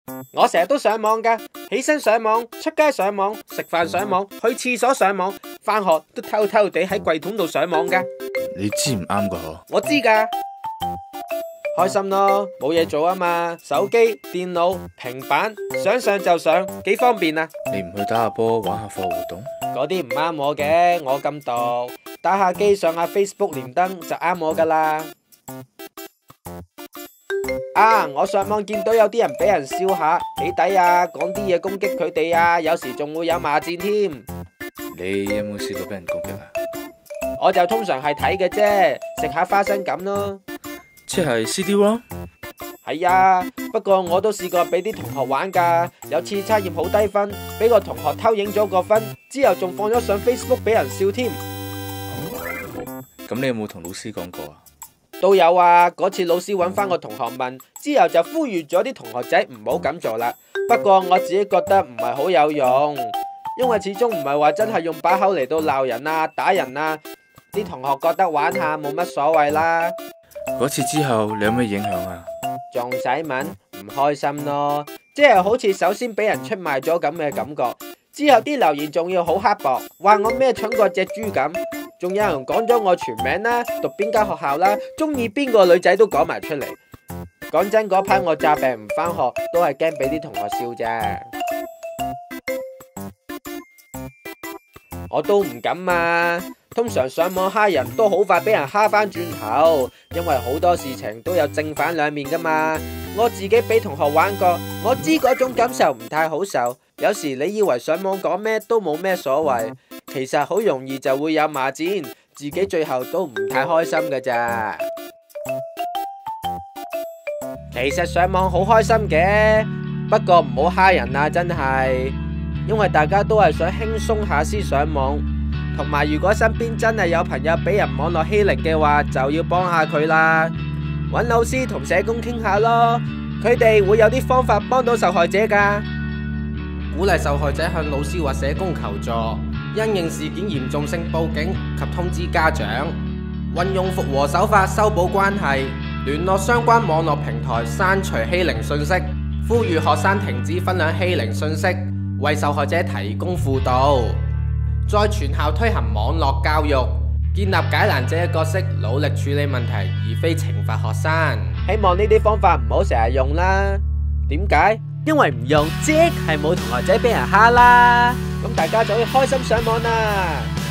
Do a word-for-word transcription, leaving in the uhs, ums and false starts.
我成日都上網噶，起身上網，出街上網，食飯上網，去廁所上網，返學都偷偷地喺櫃桶度上網噶。 你知唔啱噶嗬？ 我知噶，開心咯，冇嘢做啊嘛，手機、電腦、平板，想上就上，幾方便啊！ 你唔去打下波，玩下課活動？ 嗰啲唔啱我嘅，我咁讀，打下機上下 Facebook 連登就啱我噶啦。啊！我上網見到有啲人俾人笑下起底啊，講啲嘢攻擊佢哋啊，有時仲會有罵戰添。 你有冇試過俾人攻擊啊？ 我就通常係睇嘅啫，食下花生咁咯。 即係 C D-ROM？ 係啊，不過我都試過俾啲同學玩噶，有次測驗好低分，俾個同學偷影咗個分，之後仲放咗上 Facebook 俾人笑添。 咁你有冇同老師講過啊？ 都有啊，嗰次老師揾翻個同學問，之後就呼籲咗啲同學仔唔好咁做啦。不過我自己覺得唔係好有用，因為始終唔係話真係用把口嚟到鬧人啊、打人啊。啲同學覺得玩下冇乜所謂啦。 嗰次之後你有咩影響啊？ 仲使問？唔開心咯，即係好似首先俾人出賣咗咁嘅感覺，之後啲留言仲要好刻薄，話我咩蠢過隻豬咁。仲有人講咗我全名啦，讀邊間學校啦，中意邊個女仔都講埋出嚟。講真，嗰排我詐病唔返學，都係驚俾啲同學笑啫。我都唔敢啊，通常上網蝦人都好快俾人蝦返轉頭，因為好多事情都有正反兩面噶嘛。我自己俾同學玩過，我知嗰種感受唔太好受。有時你以為上網講咩都冇咩所謂，其實好容易就會有罵戰，自己最後都唔太開心噶咋。其實上網好開心嘅，不過唔好蝦人啊，真係，因為大家都係想輕鬆下先上網，同埋如果身邊真係有朋友俾人網絡欺凌嘅話，就要幫下佢啦，揾老師同社工傾下咯，佢哋會有啲方法幫到受害者噶。鼓勵受害者向老師或社工求助，因應事件嚴重性報警及通知家長，運用復和手法修補關係，聯絡相關網絡平台刪除欺凌信息，呼籲學生停止分享欺凌信息，為受害者提供輔導，再全校推行網絡教育，建立解難者嘅角色，努力處理問題，而非懲罰學生。希望呢啲方法唔好成日用啦。點解？因為唔用即係冇同學仔俾人蝦啦。咁大家就可以開心上網啦。